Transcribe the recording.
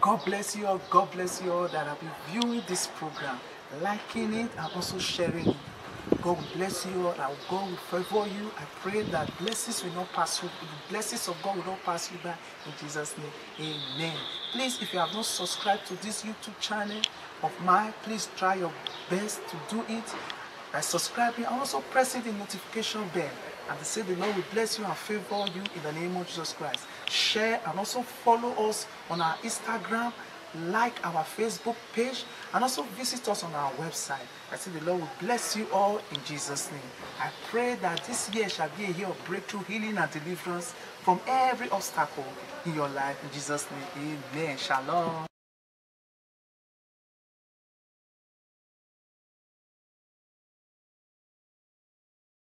God bless you all. God bless you all that have been viewing this program, liking it and also sharing it. God will bless you all and God will favor you. I pray that blessings will not pass you. The blessings of God will not pass you by in Jesus' name. Amen. Please, if you have not subscribed to this YouTube channel of mine, please try your best to do it by subscribing and also pressing the notification bell. And to say the Lord will bless you and favor you in the name of Jesus Christ. Share and also follow us on our Instagram, like our Facebook page, and also visit us on our website. I say the Lord will bless you all in Jesus' name. I pray that this year shall be a year of breakthrough, healing, and deliverance from every obstacle in your life. In Jesus' name, amen. Shalom.